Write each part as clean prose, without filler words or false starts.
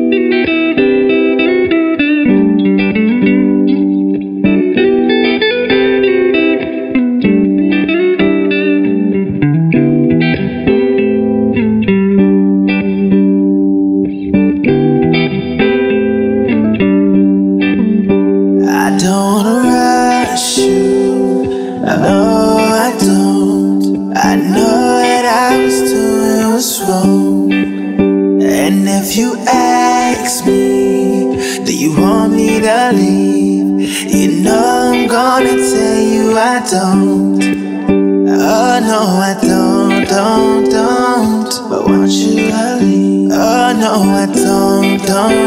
I know what I was doing was wrong. And if you ask me, do you want me to leave? You know I'm gonna tell you I don't. Oh no, I don't. But want you to leave. Oh no, I don't.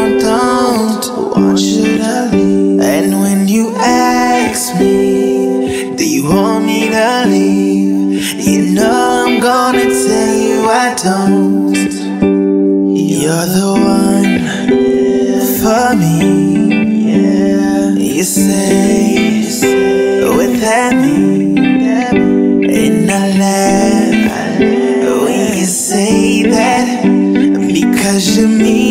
Want you to leave. And when you ask me, do you want me to leave? You know I'm gonna tell you I don't. You're the one for me. You say without me, and I laugh when you say that, because you mean